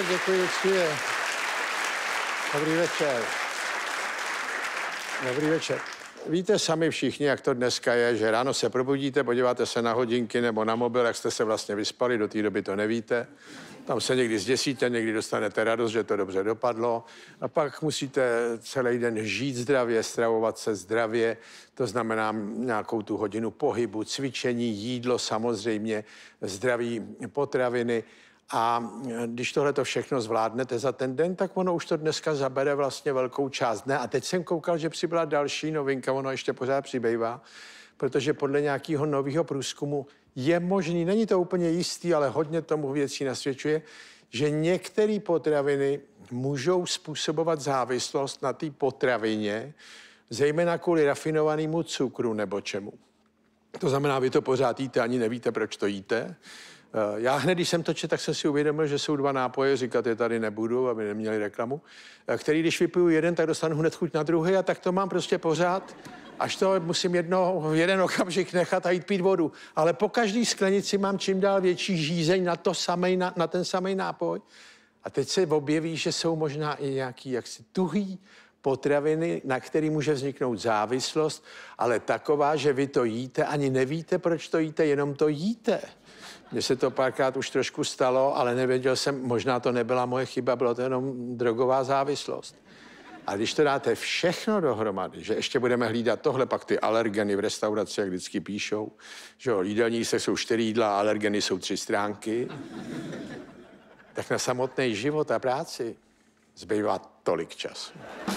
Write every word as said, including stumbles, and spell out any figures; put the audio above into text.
večer, děkuji uctivě. Dobrý večer. Dobrý večer. Víte sami všichni, jak to dneska je, že ráno se probudíte, podíváte se na hodinky nebo na mobil, jak jste se vlastně vyspali, do té doby to nevíte. Tam se někdy zděsíte, někdy dostanete radost, že to dobře dopadlo. A pak musíte celý den žít zdravě, stravovat se zdravě. To znamená nějakou tu hodinu pohybu, cvičení, jídlo samozřejmě, zdraví potraviny. A když tohle to všechno zvládnete za ten den, tak ono už to dneska zabere vlastně velkou část dne. A teď jsem koukal, že přibyla další novinka, ono ještě pořád přibývá, protože podle nějakého nového průzkumu je možný, není to úplně jistý, ale hodně tomu věcí nasvědčuje, že některé potraviny můžou způsobovat závislost na té potravině, zejména kvůli rafinovanému cukru nebo čemu. To znamená, vy to pořád jíte, ani nevíte, proč to jíte. Já hned, když jsem to četl, tak jsem si uvědomil, že jsou dva nápoje, říkat je tady nebudu, aby neměli reklamu, který, když vypiju jeden, tak dostanu hned chuť na druhý a tak to mám prostě pořád, až to musím jedno, jeden okamžik nechat a jít pít vodu. Ale po každý sklenici mám čím dál větší žízeň na, to samej, na, na ten samý nápoj. A teď se objeví, že jsou možná i nějaký jaksi tuhý potraviny, na který může vzniknout závislost, ale taková, že vy to jíte, ani nevíte, proč to jíte, jenom to jíte. Mně se to párkrát už trošku stalo, ale nevěděl jsem, možná to nebyla moje chyba, bylo to jenom drogová závislost. A když to dáte všechno dohromady, že ještě budeme hlídat tohle, pak ty alergeny v restauraci, jak vždycky píšou, že jo, jídelní se jsou čtyři jídla a alergeny jsou tři stránky, tak na samotný život a práci zbývá tolik času.